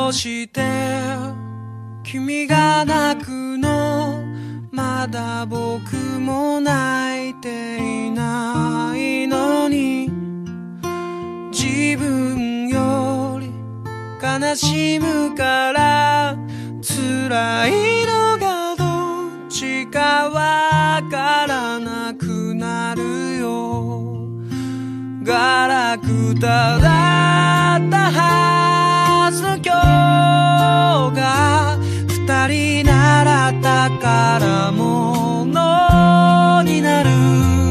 うして君が泣くのまだ僕も泣いていないのに自分より悲しむから辛いのがどっちかわからなくなるよガラクタだったはずの今日が二人なら宝物になる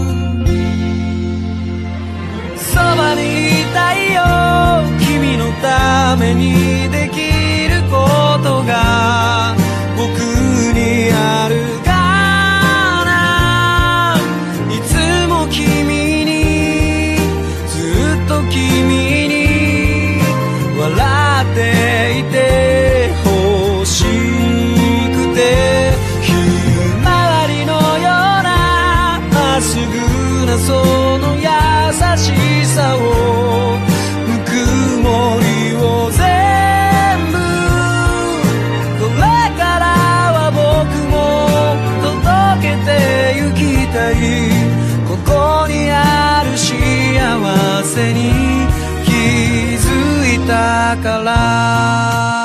そばにいたいよ君のためにできることが僕にあるかないつも君にずっと君に笑っていてほしくてひまわりのようなまっすぐなその優しさをぬくもりを全部これからは僕も届けてゆきたいここにある幸せに気づいたから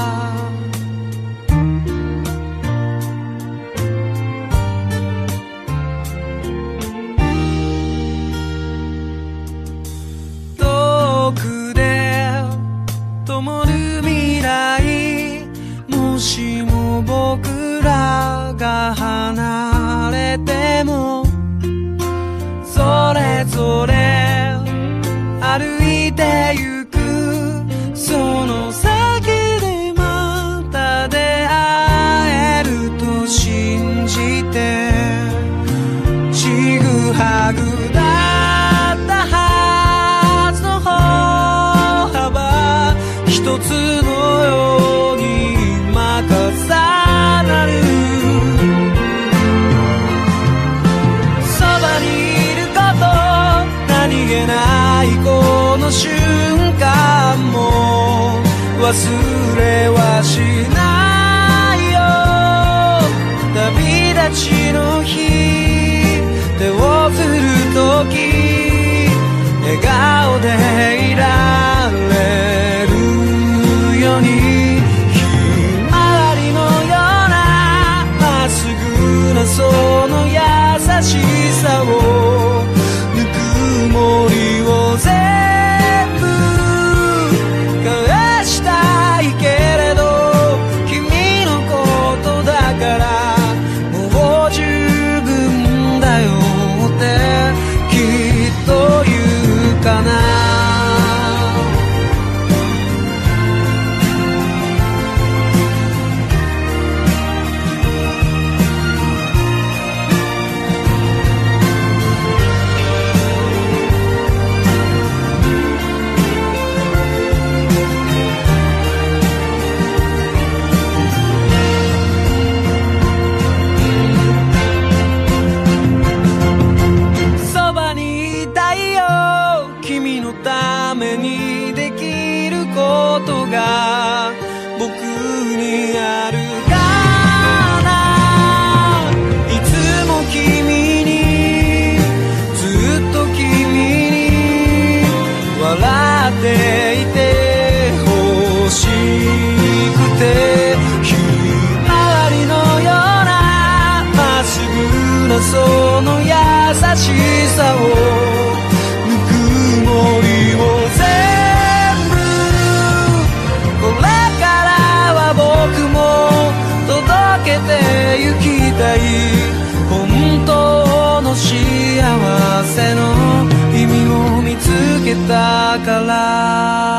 遠くで灯る未来もしも僕らが離れてもそれぞれ歩いてゆくその先でまた出会えると信じてちぐはぐだったはずの歩幅一つのように今重なるそばにいること何気ないこの瞬間も忘れはしないよ旅立ちの日手を振るとき笑顔でいられるようにひまわりのようなまっすぐなその優しさをぬくもりを全部返したいけれど君のことだからもう十分だよってきっと言うかなそばにいたいよ君のためにできることが僕にあるかないつも君にずっと君に笑っていてほしくてひまわりのようなまっすぐなその優しさをぬくもりを全部これからは僕も届けてゆきたい本当の幸せの意味を見つけたから